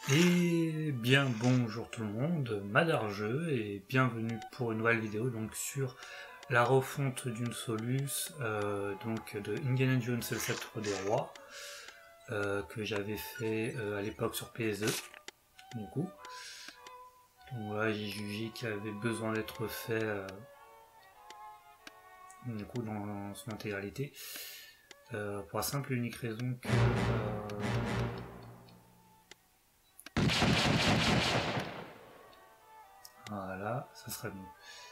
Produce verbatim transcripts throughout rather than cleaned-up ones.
Et bien bonjour tout le monde, Madarjeu et bienvenue pour une nouvelle vidéo donc sur la refonte d'une Solus euh, donc de Indiana Jones et le Sceptre des Rois euh, que j'avais fait euh, à l'époque sur P S deux du coup. Donc voilà, j'ai jugé qu'il avait besoin d'être fait euh, du coup dans son intégralité euh, pour la simple et unique raison que euh, voilà, ça serait mieux.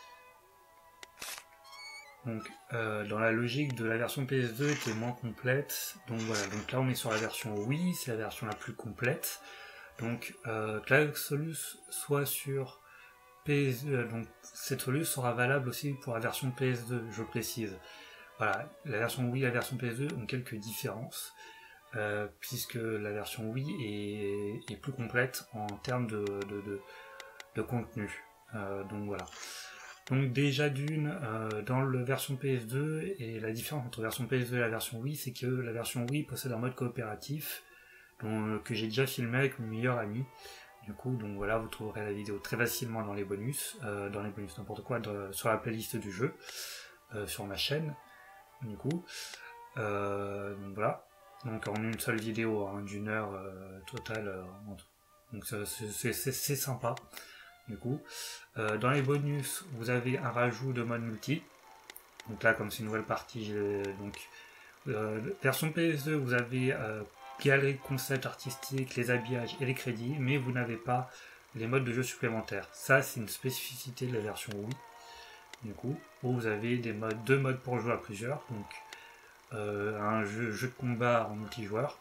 Donc euh, dans la logique de la version P S deux était moins complète, donc voilà, donc là on est sur la version Wii, c'est la version la plus complète, donc euh, que la Solus soit sur P S deux, donc cette Solus sera valable aussi pour la version P S deux, je précise. Voilà, la version Wii et la version P S deux ont quelques différences, euh, puisque la version Wii est, est plus complète en termes de, de, de, de contenu, euh, donc voilà. Donc déjà d'une, euh, dans la version P S deux, et la différence entre la version P S deux et la version Wii, c'est que la version Wii possède un mode coopératif, dont, euh, que j'ai déjà filmé avec mon meilleur ami. Du coup, donc voilà, vous trouverez la vidéo très facilement dans les bonus, euh, dans les bonus, n'importe quoi, de, sur la playlist du jeu, euh, sur ma chaîne, du coup. Euh, donc voilà, donc en une seule vidéo, hein, d'une heure euh, totale, euh, donc c'est sympa. Du coup, euh, dans les bonus, vous avez un rajout de mode multi. Donc là, comme c'est une nouvelle partie, donc euh, version P S deux, vous avez euh, galerie de concepts artistiques, les habillages et les crédits, mais vous n'avez pas les modes de jeu supplémentaires. Ça, c'est une spécificité de la version Wii. Du coup, où vous avez des modes, deux modes pour jouer à plusieurs. Donc euh, un jeu, jeu de combat en multijoueur.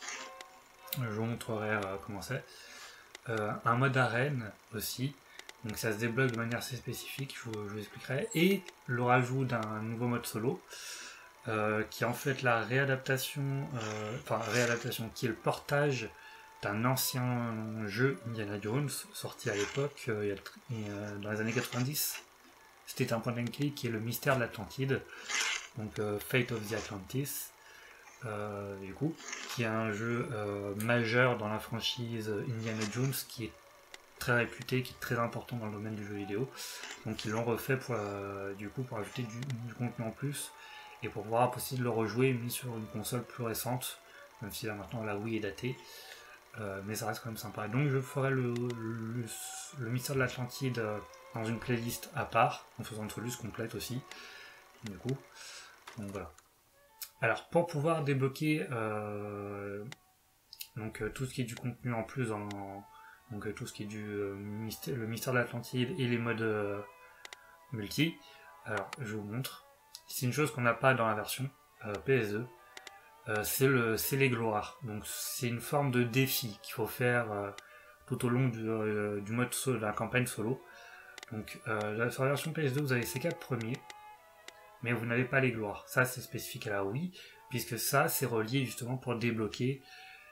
Je vous montrerai euh, comment c'est. Euh, un mode arène aussi. Donc ça se débloque de manière assez spécifique, je vous, je vous expliquerai. Et le rajout d'un nouveau mode solo, euh, qui est en fait la réadaptation, euh, enfin réadaptation, qui est le portage d'un ancien jeu Indiana Jones, sorti à l'époque, euh, euh, dans les années quatre-vingt-dix. C'était un point and click qui est le mystère de l'Atlantide, donc euh, Fate of the Atlantis, euh, du coup, qui est un jeu euh, majeur dans la franchise Indiana Jones, qui est très réputé, qui est très important dans le domaine du jeu vidéo. Donc ils l'ont refait pour, euh, du coup, pour ajouter du, du contenu en plus et pour pouvoir possible le rejouer mis sur une console plus récente, même si là maintenant la Wii est datée. Euh, mais ça reste quand même sympa. Donc je ferai le, le, le mystère de l'Atlantide euh, dans une playlist à part, en faisant une soluce complète aussi. Du coup, donc voilà. Alors pour pouvoir débloquer euh, donc euh, tout ce qui est du contenu en plus en, donc euh, tout ce qui est du euh, mystère, le mystère de l'Atlantide et les modes euh, multi. Alors je vous montre. C'est une chose qu'on n'a pas dans la version euh, P S deux. Euh, c'est le, c'est les gloires. Donc c'est une forme de défi qu'il faut faire euh, tout au long du, euh, du mode solo, de la campagne solo. Donc euh, sur la version P S deux, vous avez ces quatre premiers, mais vous n'avez pas les gloires. Ça c'est spécifique à la Wii, puisque ça c'est relié justement pour débloquer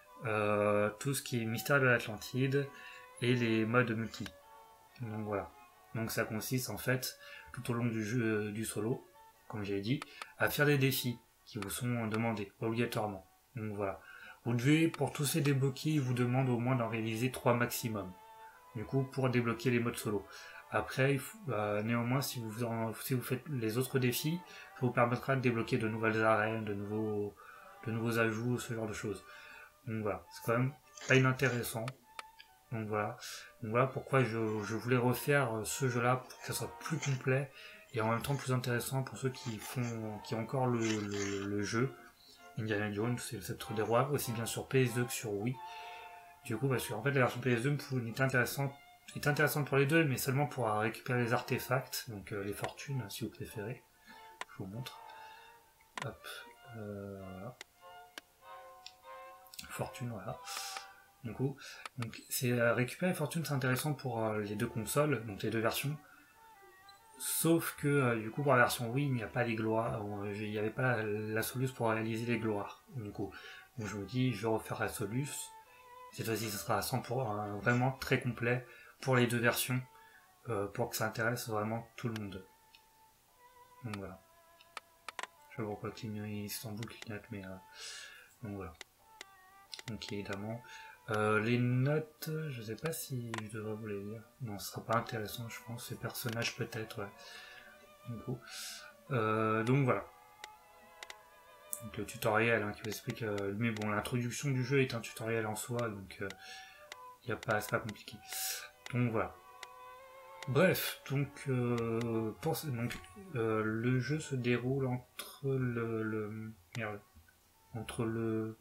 euh, tout ce qui est mystère de l'Atlantide et les modes multi. Donc voilà. Donc ça consiste en fait, tout au long du jeu du solo, comme j'ai dit, à faire des défis qui vous sont demandés obligatoirement. Donc voilà. Vous devez, pour tous ces débloquer, il vous demande au moins d'en réaliser trois maximum. Du coup, pour débloquer les modes solo. Après, il faut, euh, néanmoins, si vous, en, si vous faites les autres défis, ça vous permettra de débloquer de nouvelles arènes, de nouveaux, de nouveaux ajouts, ce genre de choses. Donc voilà, c'est quand même pas inintéressant. Donc voilà, donc voilà pourquoi je, je voulais refaire ce jeu-là pour que ça soit plus complet et en même temps plus intéressant pour ceux qui font, qui ont encore le, le, le jeu Indiana Jones et le Sceptre des Rois, aussi bien sur P S deux que sur Wii. Du coup, parce qu'en fait la version P S deux est intéressante, est intéressante pour les deux, mais seulement pour récupérer les artefacts, donc euh, les fortunes si vous préférez. Je vous montre. Hop, euh, voilà. Fortune, voilà. Du coup, donc c'est euh, récupérer Fortune, c'est intéressant pour euh, les deux consoles, donc les deux versions. Sauf que euh, du coup pour la version Wii, il n'y a pas les gloires, euh, il n'y avait pas la, la Solus pour réaliser les gloires. Du coup, donc je me dis, je vais refaire la Solus. Cette fois-ci, ce sera à cent pour cent, hein, vraiment très complet pour les deux versions, euh, pour que ça intéresse vraiment tout le monde. Donc voilà. Je vois pourquoi Istanbul clignote, mais euh, donc voilà. Donc évidemment. Euh, les notes, je sais pas si je devrais vous les dire. Non, ce sera pas intéressant, je pense. Ces personnages peut-être, ouais. Du coup. Euh, donc voilà. Donc le tutoriel hein, qui vous explique. Euh, mais bon, l'introduction du jeu est un tutoriel en soi, donc euh, y a pas, c'est pas compliqué. Donc voilà. Bref, donc, euh, pour, donc euh, le jeu se déroule entre le, le merde, entre le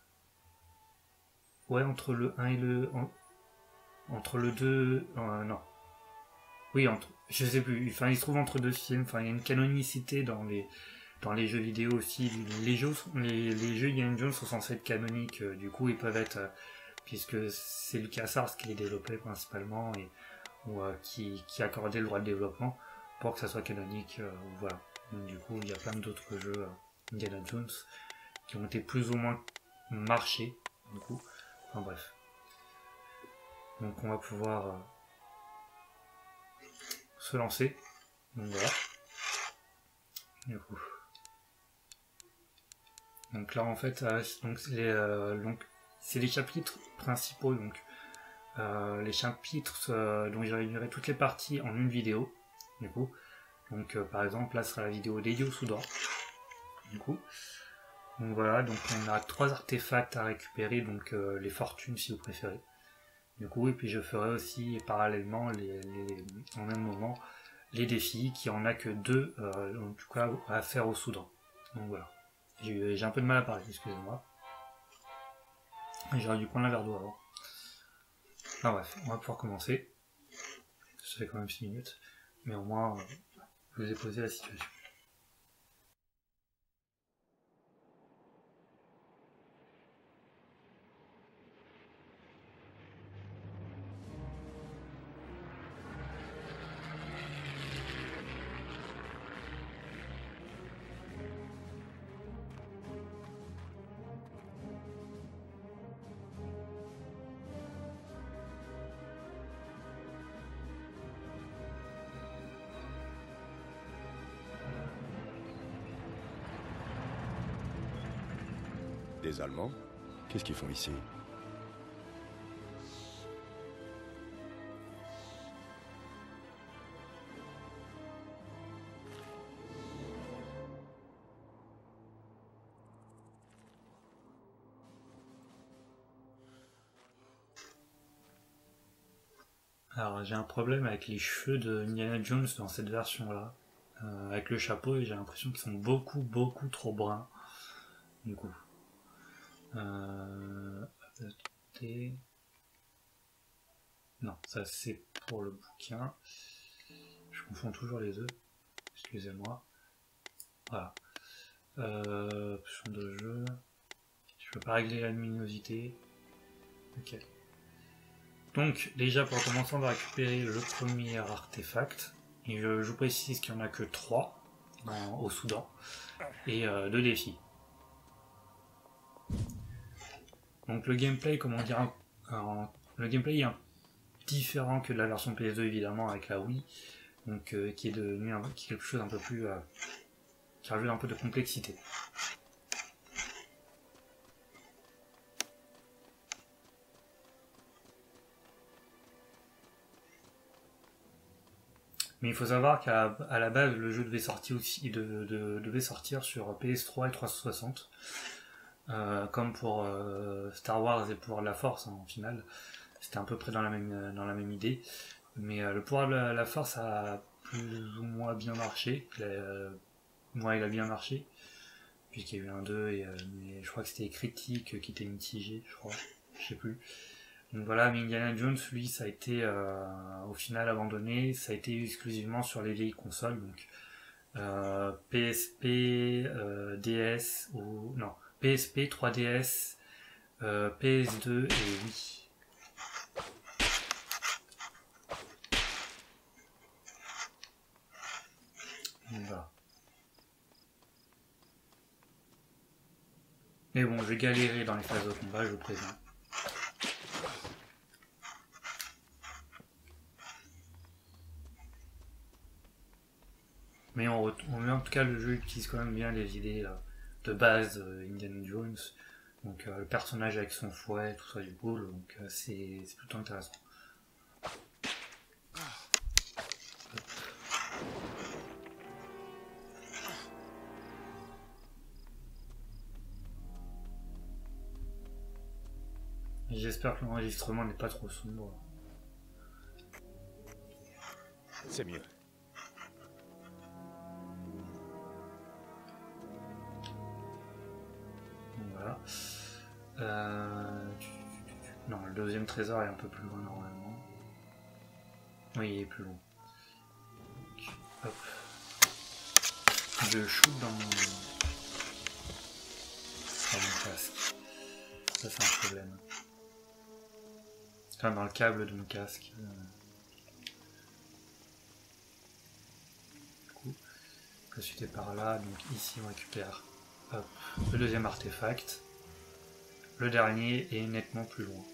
ouais entre le un et le en, entre le deux euh, non oui entre je sais plus enfin il se trouve entre deux films enfin il y a une canonicité dans les dans les jeux vidéo aussi les jeux les, les jeux Indiana Jones sont censés être canoniques euh, du coup ils peuvent être euh, puisque c'est LucasArts qui les développait principalement et ou euh, qui, qui accordait le droit de développement pour que ça soit canonique euh, voilà donc du coup il y a plein d'autres jeux euh, Indiana Jones qui ont été plus ou moins marchés du coup enfin bref donc on va pouvoir euh, se lancer donc voilà du coup donc là en fait euh, donc c'est les, euh, donc, c'est les chapitres principaux donc euh, les chapitres euh, dont j'ai réuniré toutes les parties en une vidéo du coup donc euh, par exemple là ce sera la vidéo dédiée au Soudan du coup donc voilà donc on a trois artefacts à récupérer donc euh, les fortunes si vous préférez du coup et puis je ferai aussi parallèlement les, les, en même moment les défis qui en a que deux euh, en tout cas à faire au Soudan donc voilà j'ai, j'ai un peu de mal à parler excusez-moi j'aurais dû prendre un verre d'eau avant enfin bref on va pouvoir commencer ça fait quand même six minutes mais au moins euh, je vous ai posé la situation. Des Allemands? Qu'est-ce qu'ils font ici? Alors j'ai un problème avec les cheveux de Indiana Jones dans cette version là euh, avec le chapeau et j'ai l'impression qu'ils sont beaucoup beaucoup trop bruns du coup euh... non ça c'est pour le bouquin je confonds toujours les deux excusez-moi voilà euh, option de jeu je peux pas régler la luminosité ok donc déjà pour commencer on va récupérer le premier artefact et je, je vous précise qu'il n'y en a que trois au Soudan et euh, deux défis. Donc le gameplay, comment dire, un, un, le gameplay est un, différent que de la version P S deux évidemment avec la Wii, donc euh, qui est devenu un, qui est quelque chose un peu plus, euh, qui rajoute un peu de complexité. Mais il faut savoir qu'à à la base le jeu devait sortir aussi, de, de, devait sortir sur P S trois et trois cent soixante. Euh, comme pour euh, Star Wars et pour la Force hein, en finale, c'était à peu près dans la même, dans la même idée. Mais euh, le pouvoir de la, la Force a plus ou moins bien marché. Il a, euh, moi, il a bien marché, puisqu'il y a eu un deux, et, euh, mais je crois que c'était Critique qui était mitigé, je crois, je sais plus. Donc voilà, mais Indiana Jones, lui, ça a été euh, au final abandonné, ça a été exclusivement sur les vieilles consoles, donc euh, P S P, euh, D S, ou non, P S P, trois D S, euh, P S deux et Wii. Donc voilà. Mais bon, je vais galérer dans les phases de combat, je vous préviens. Mais on, on, en tout cas, le jeu utilise quand même bien les idées là, de base euh, Indiana Jones. Donc euh, le personnage avec son fouet, tout ça du coup, donc euh, c'est plutôt intéressant. J'espère que l'enregistrement n'est pas trop sombre. C'est mieux. Voilà. Euh... Non, le deuxième trésor est un peu plus loin normalement. Oui, il est plus loin. Donc, hop. Je shoot dans mon... dans mon casque. Ça c'est un problème. Enfin, dans le câble de mon casque. Du coup, je suis par là. Donc ici on récupère hop, le deuxième artefact. Le dernier est nettement plus loin.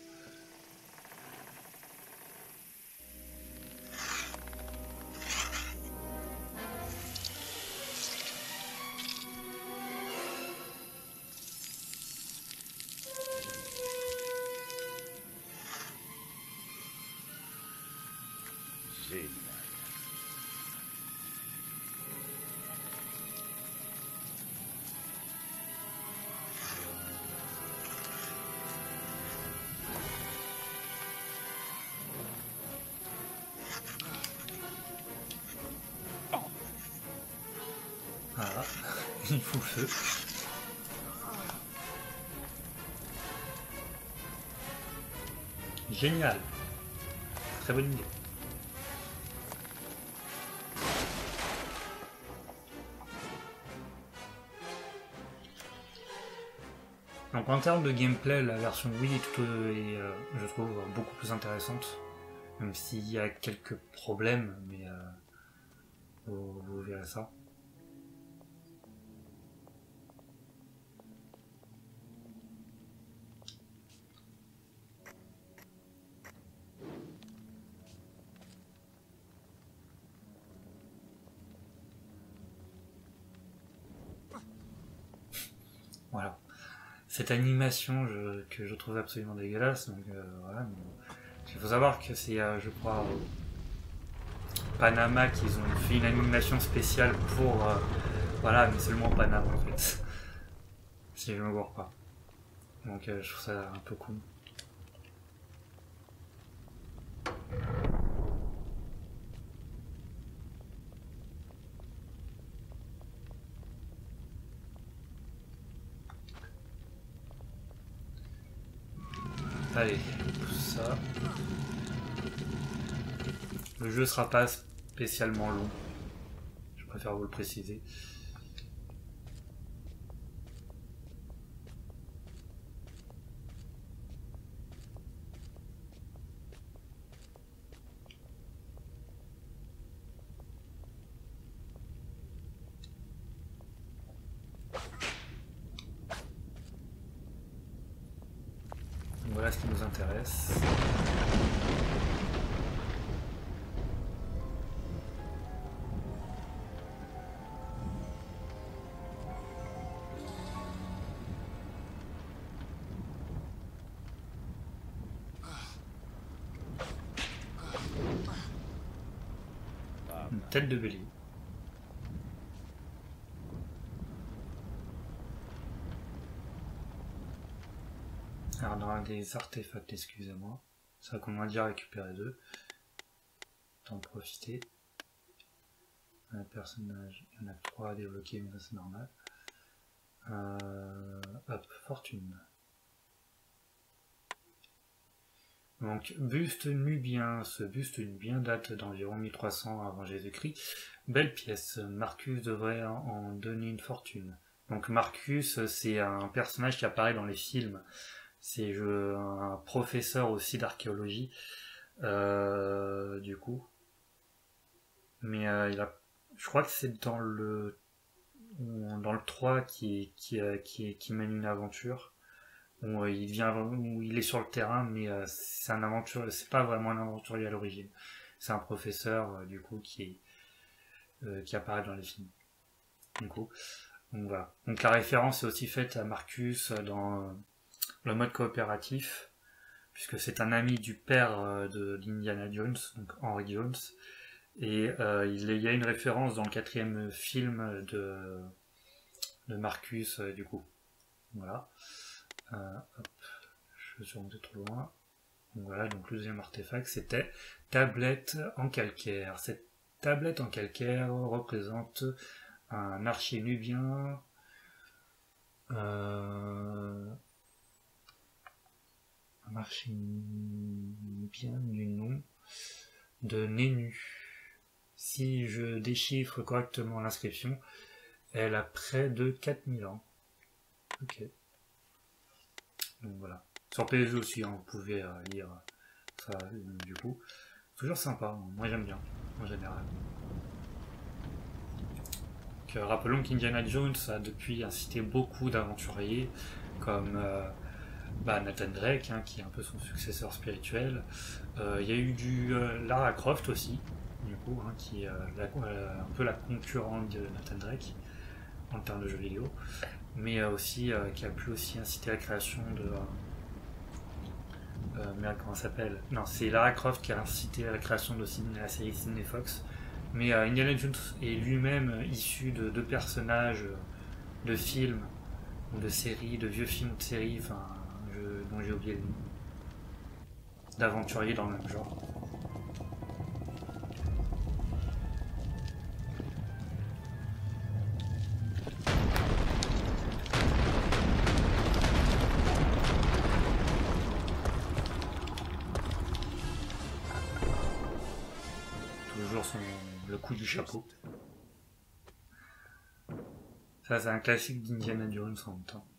Génial. Voilà, il fout le feu. Génial. Très bonne idée. Donc en termes de gameplay, la version Wii est, tout, est euh, je trouve, beaucoup plus intéressante. Même s'il y a quelques problèmes, mais euh, vous, vous verrez ça. Voilà. Cette animation je, que je trouve absolument dégueulasse. Donc euh, voilà. Il faut savoir que c'est, euh, je crois, au Panama qu'ils ont fait une animation spéciale pour, euh, voilà, mais seulement Panama en fait, si je me gourre pas. Donc euh, je trouve ça un peu cool. Allez, tout ça. Le jeu sera pas spécialement long. Je préfère vous le préciser. Voilà ce qui nous intéresse. Une tête de bélier. Alors dans des artefacts, excusez-moi. C'est vrai qu'on a déjà récupéré deux. Autant en profiter. Un personnage, il y en a trois à débloquer, mais ça c'est normal. Euh, hop, fortune. Donc, buste nubien. Ce buste nubien date d'environ mille trois cents avant Jésus-Christ. Belle pièce. Marcus devrait en donner une fortune. Donc Marcus, c'est un personnage qui apparaît dans les films. C'est un professeur aussi d'archéologie, euh, du coup. Mais euh, il a, je crois que c'est dans le dans le trois qui, qui, qui, qui mène une aventure. Où il vient, où il est sur le terrain, mais euh, c'est un aventure, c'est pas vraiment un aventurier à l'origine. C'est un professeur, euh, du coup, qui, euh, qui apparaît dans les films. Du coup, donc voilà. Donc la référence est aussi faite à Marcus dans le mode coopératif, puisque c'est un ami du père euh, de d'Indiana Jones, donc Henry Jones, et euh, il y a une référence dans le quatrième film de, de Marcus, euh, du coup. Voilà. Euh, hop, je suis remonté trop loin. Donc voilà, donc le deuxième artefact, c'était tablette en calcaire. Cette tablette en calcaire représente un archer nubien, euh, un archer nubien du nom de Nénu. Si je déchiffre correctement l'inscription, elle a près de quatre mille ans. Ok. Donc voilà. Sur P S G aussi, hein, vous pouvez euh, lire ça euh, du coup. Toujours sympa, moi j'aime bien, en général. Donc, euh, rappelons qu'Indiana Jones a depuis incité beaucoup d'aventuriers, comme euh, bah, Nathan Drake, hein, qui est un peu son successeur spirituel. Euh, Il y a eu du euh, Lara Croft aussi, du coup, hein, qui est euh, la, euh, un peu la concurrente de Nathan Drake en termes de jeux vidéo, mais euh, aussi euh, qui a pu aussi inciter la création de euh, Euh, merde, comment ça s'appelle? Non, c'est Lara Croft qui a incité à la création de la série Sydney Fox. Mais euh, Indiana Jones est lui-même euh, issu de deux personnages euh, de films, ou de séries, de vieux films de séries, enfin, je- dont j'ai oublié le nom, d'aventuriers dans le même genre. Toujours son, le coup du chapeau. Ça, c'est un classique d'Indiana Jones en même temps.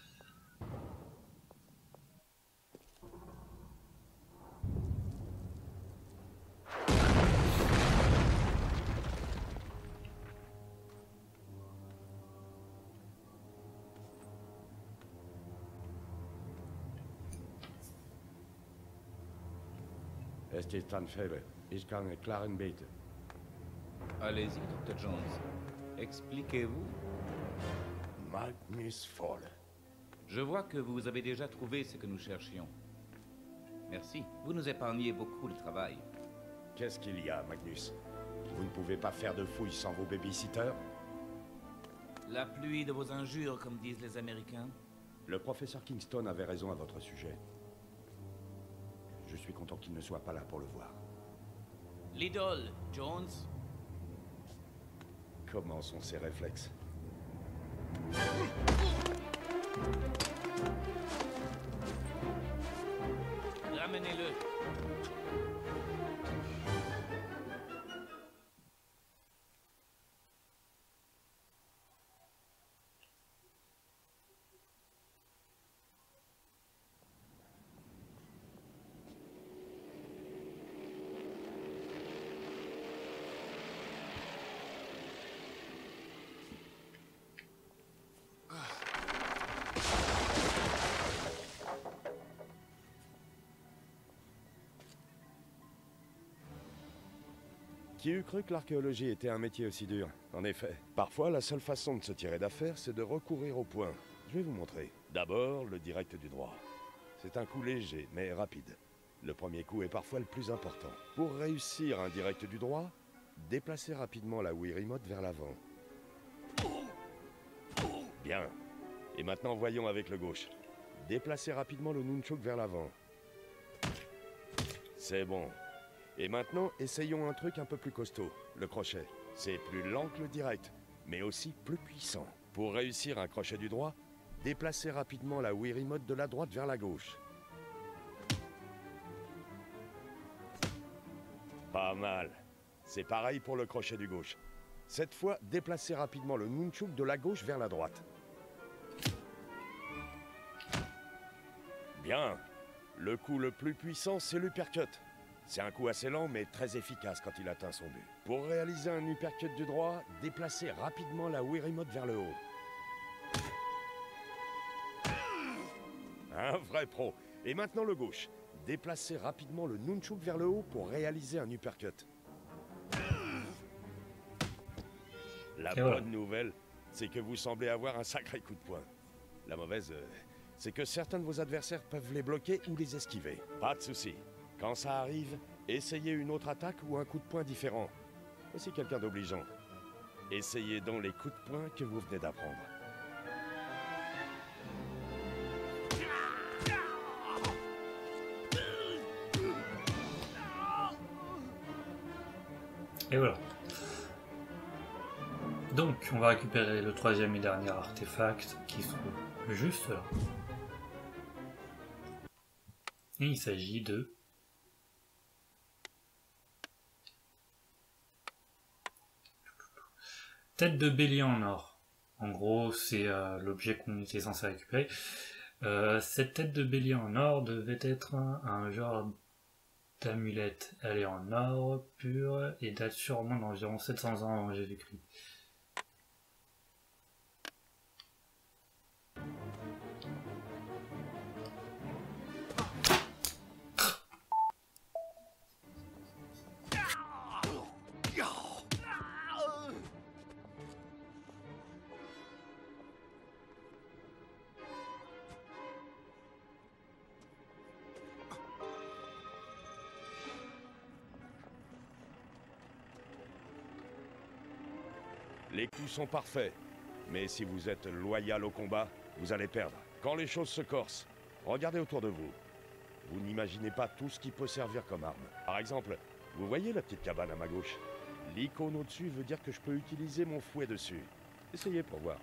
Es ist ein Fehler. Ich kann erklären, bitte. Allez-y, docteur Jones. Expliquez-vous. Magnus Fall. Je vois que vous avez déjà trouvé ce que nous cherchions. Merci. Vous nous épargnez beaucoup de travail. Qu'est-ce qu'il y a, Magnus? Vous ne pouvez pas faire de fouilles sans vos babysitters? La pluie de vos injures, comme disent les Américains. Le professeur Kingston avait raison à votre sujet. Je suis content qu'il ne soit pas là pour le voir. L'idole, Jones. Comment sont ses réflexes? Ramenez-le. Qui eût cru que l'archéologie était un métier aussi dur? En effet, parfois la seule façon de se tirer d'affaire, c'est de recourir au point. Je vais vous montrer. D'abord, le direct du droit. C'est un coup léger, mais rapide. Le premier coup est parfois le plus important. Pour réussir un direct du droit, déplacez rapidement la Wii Remote vers l'avant. Bien. Et maintenant, voyons avec le gauche. Déplacez rapidement le Nunchuk vers l'avant. C'est bon. Et maintenant, essayons un truc un peu plus costaud, le crochet. C'est plus lent que le direct, mais aussi plus puissant. Pour réussir un crochet du droit, déplacez rapidement la Wii Remote de la droite vers la gauche. Pas mal. C'est pareil pour le crochet du gauche. Cette fois, déplacez rapidement le Nunchuk de la gauche vers la droite. Bien. Le coup le plus puissant, c'est l'uppercut. C'est un coup assez lent, mais très efficace quand il atteint son but. Pour réaliser un uppercut du droit, déplacez rapidement la Wii Remote vers le haut. Un vrai pro. Et maintenant le gauche. Déplacez rapidement le Nunchuk vers le haut pour réaliser un uppercut. La Et bonne voilà. nouvelle, c'est que vous semblez avoir un sacré coup de poing. La mauvaise, euh, c'est que certains de vos adversaires peuvent les bloquer ou les esquiver. Pas de souci. Quand ça arrive, essayez une autre attaque ou un coup de poing différent. Voici quelqu'un d'obligeant. Essayez donc les coups de poing que vous venez d'apprendre. Et voilà. Donc, on va récupérer le troisième et dernier artefact qui se trouve juste là. Et il s'agit de... Tête de bélier en or. En gros, c'est euh, l'objet qu'on était censé récupérer. Euh, cette tête de bélier en or devait être un, un genre d'amulette. Elle est en or pur et date sûrement d'environ sept cents ans avant Jésus-Christ. Les coups sont parfaits, mais si vous êtes loyal au combat, vous allez perdre. Quand les choses se corsent, regardez autour de vous. Vous n'imaginez pas tout ce qui peut servir comme arme. Par exemple, vous voyez la petite cabane à ma gauche? L'icône au-dessus veut dire que je peux utiliser mon fouet dessus. Essayez pour voir.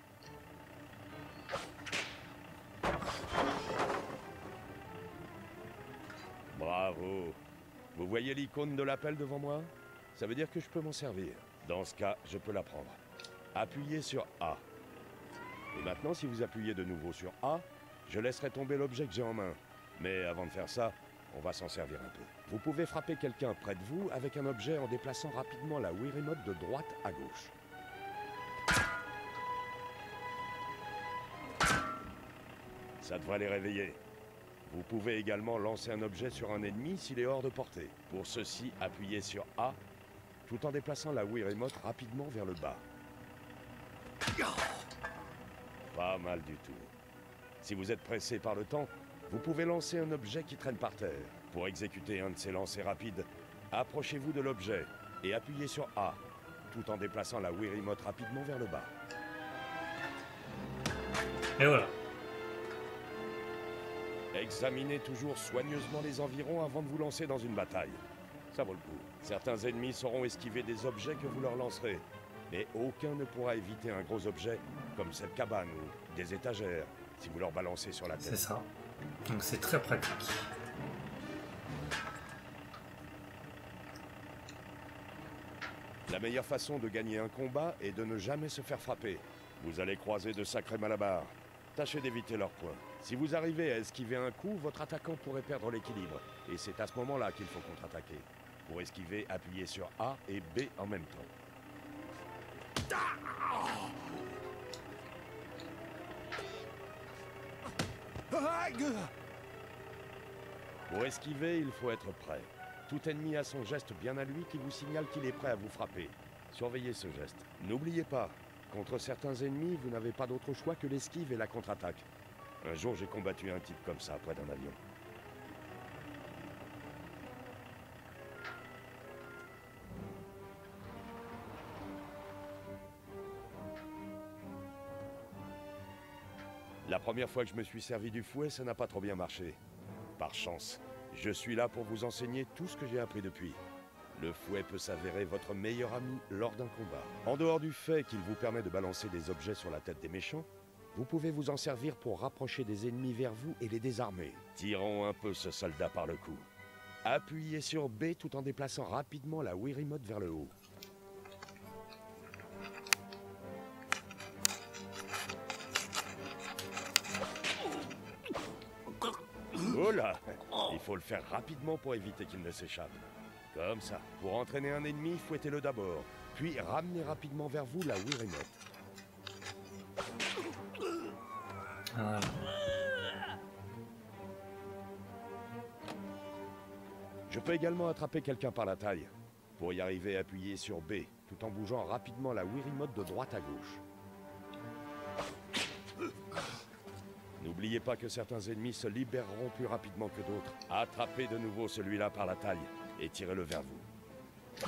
Bravo! Vous voyez l'icône de l'appel devant moi? Ça veut dire que je peux m'en servir. Dans ce cas, je peux la prendre. Appuyez sur A. Et maintenant, si vous appuyez de nouveau sur A, je laisserai tomber l'objet que j'ai en main. Mais avant de faire ça, on va s'en servir un peu. Vous pouvez frapper quelqu'un près de vous avec un objet en déplaçant rapidement la Wii Remote de droite à gauche. Ça devrait les réveiller. Vous pouvez également lancer un objet sur un ennemi s'il est hors de portée. Pour ceci, appuyez sur A, tout en déplaçant la Wii Remote rapidement vers le bas. Pas mal du tout. Si vous êtes pressé par le temps, vous pouvez lancer un objet qui traîne par terre. Pour exécuter un de ces lancers rapides, approchez-vous de l'objet et appuyez sur A, tout en déplaçant la Wii Remote rapidement vers le bas. Et voilà. Examinez toujours soigneusement les environs avant de vous lancer dans une bataille. Ça vaut le coup. Certains ennemis sauront esquiver des objets que vous leur lancerez, mais aucun ne pourra éviter un gros objet comme cette cabane ou des étagères si vous leur balancez sur la tête. C'est ça. Donc c'est très pratique. La meilleure façon de gagner un combat est de ne jamais se faire frapper. Vous allez croiser de sacrés malabars. Tâchez d'éviter leurs points. Si vous arrivez à esquiver un coup, votre attaquant pourrait perdre l'équilibre. Et c'est à ce moment-là qu'il faut contre-attaquer. Pour esquiver, appuyez sur A et B en même temps. Pour esquiver, il faut être prêt. Tout ennemi a son geste bien à lui qui vous signale qu'il est prêt à vous frapper. Surveillez ce geste. N'oubliez pas, contre certains ennemis, vous n'avez pas d'autre choix que l'esquive et la contre-attaque. Un jour, j'ai combattu un type comme ça près d'un avion. La première fois que je me suis servi du fouet, ça n'a pas trop bien marché. Par chance, je suis là pour vous enseigner tout ce que j'ai appris depuis. Le fouet peut s'avérer votre meilleur ami lors d'un combat. En dehors du fait qu'il vous permet de balancer des objets sur la tête des méchants, vous pouvez vous en servir pour rapprocher des ennemis vers vous et les désarmer. Tirons un peu ce soldat par le cou. Appuyez sur B tout en déplaçant rapidement la Wii Remote vers le haut. Oh là! Il faut le faire rapidement pour éviter qu'il ne s'échappe. Comme ça. Pour entraîner un ennemi, fouettez-le d'abord, puis ramenez rapidement vers vous la Wii Remote. Voilà. Je peux également attraper quelqu'un par la taille. Pour y arriver, appuyez sur B, tout en bougeant rapidement la Wii Remote de droite à gauche. N'oubliez pas que certains ennemis se libéreront plus rapidement que d'autres. Attrapez de nouveau celui-là par la taille et tirez-le vers vous.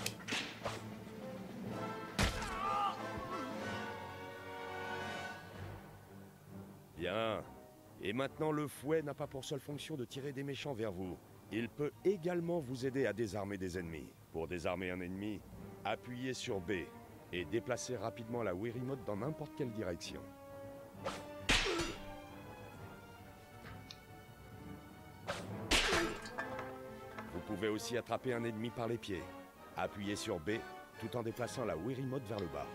Bien. Et maintenant, le fouet n'a pas pour seule fonction de tirer des méchants vers vous. Il peut également vous aider à désarmer des ennemis. Pour désarmer un ennemi, appuyez sur B et déplacez rapidement la Wii Remote dans n'importe quelle direction. Vous pouvez aussi attraper un ennemi par les pieds. Appuyez sur B tout en déplaçant la Wii Remote vers le bas.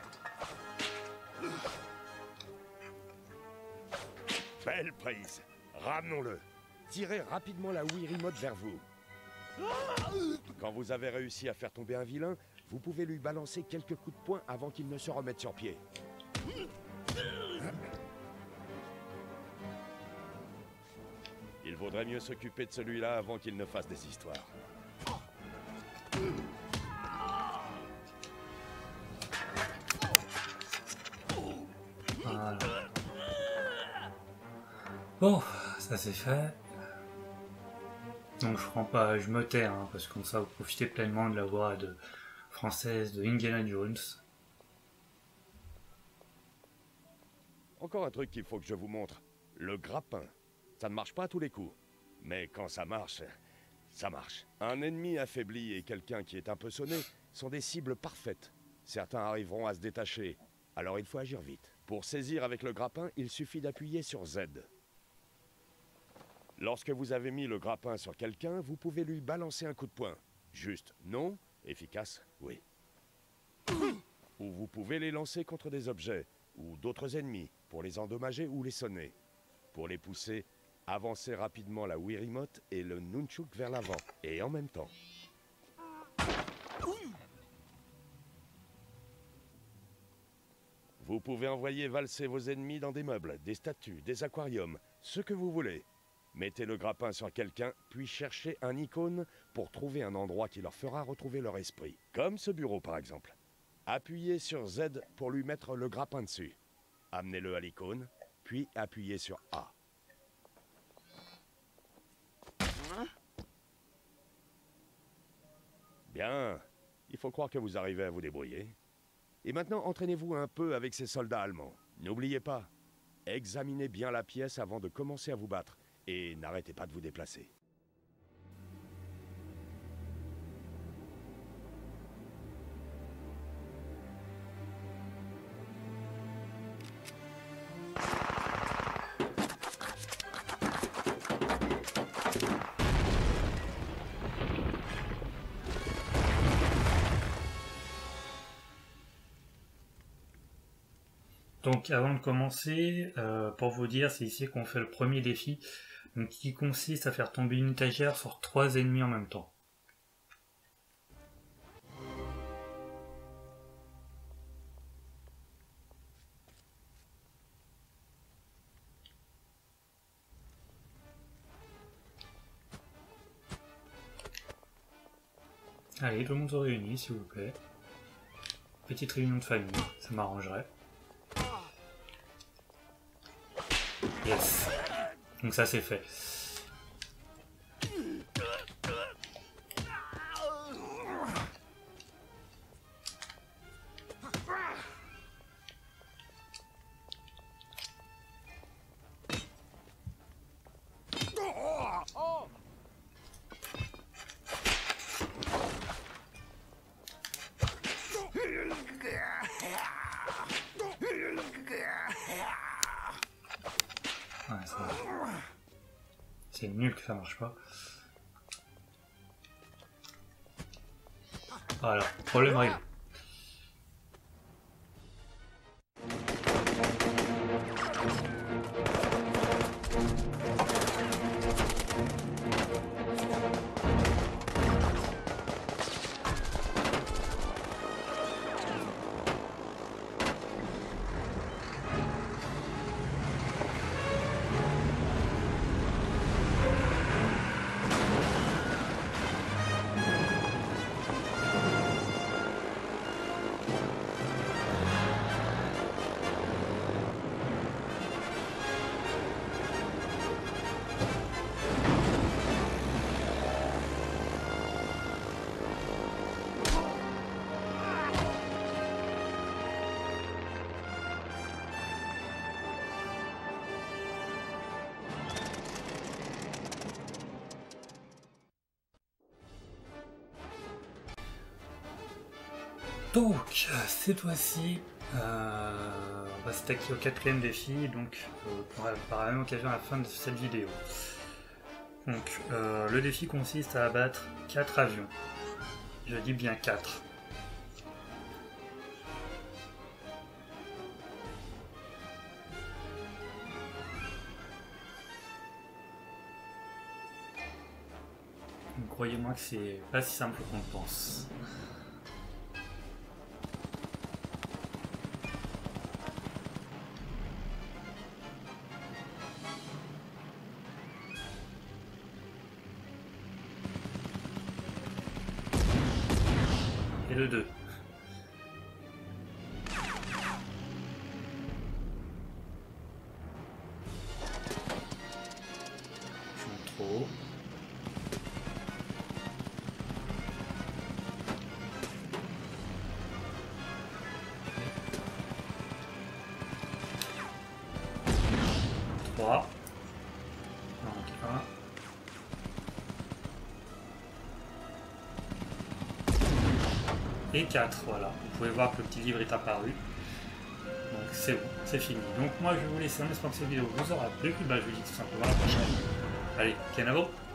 Belle prise. Ramenons-le. Tirez rapidement la Wii Remote vers vous. Quand vous avez réussi à faire tomber un vilain, vous pouvez lui balancer quelques coups de poing avant qu'il ne se remette sur pied. Il vaudrait mieux s'occuper de celui-là avant qu'il ne fasse des histoires. Voilà. Bon, ça c'est fait. Donc je prends pas, je me tais, hein, parce que comme ça vous profitez pleinement de la voix de française de Indiana Jones. Encore un truc qu'il faut que je vous montre. Le grappin. Ça ne marche pas à tous les coups. Mais quand ça marche, ça marche. Un ennemi affaibli et quelqu'un qui est un peu sonné sont des cibles parfaites. Certains arriveront à se détacher, alors il faut agir vite. Pour saisir avec le grappin, il suffit d'appuyer sur Z. Lorsque vous avez mis le grappin sur quelqu'un, vous pouvez lui balancer un coup de poing. Juste, non, efficace, oui. Ou vous pouvez les lancer contre des objets, ou d'autres ennemis, pour les endommager ou les sonner. Pour les pousser, avancez rapidement la Wii Remote et le Nunchuk vers l'avant, et en même temps. Vous pouvez envoyer valser vos ennemis dans des meubles, des statues, des aquariums, ce que vous voulez. Mettez le grappin sur quelqu'un, puis cherchez un icône pour trouver un endroit qui leur fera retrouver leur esprit. Comme ce bureau par exemple. Appuyez sur Z pour lui mettre le grappin dessus. Amenez-le à l'icône, puis appuyez sur A. Bien, il faut croire que vous arrivez à vous débrouiller. Et maintenant, entraînez-vous un peu avec ces soldats allemands. N'oubliez pas, examinez bien la pièce avant de commencer à vous battre. Et n'arrêtez pas de vous déplacer. Donc avant de commencer, euh, pour vous dire, c'est ici qu'on fait le premier défi, donc qui consiste à faire tomber une étagère sur trois ennemis en même temps. Allez, tout le monde se réunit s'il vous plaît. Petite réunion de famille, ça m'arrangerait. Yes. Donc ça c'est fait. C'est nul que ça marche pas. Voilà, problème réglé. Donc, cette fois-ci, euh, on va s'attaquer au quatrième défi, donc euh, par la même occasion à la fin de cette vidéo. Donc, euh, le défi consiste à abattre quatre avions. Je dis bien quatre. Croyez-moi que c'est pas si simple qu'on le pense. Et le deux. Trop. trois. Donc un. Et quatre, voilà. Vous pouvez voir que le petit livre est apparu. Donc c'est bon, c'est fini. Donc moi je vais vous laisser en espérant que cette vidéo vous aura plu. Bah, je vous dis tout simplement à la prochaine. Allez, Kenavo!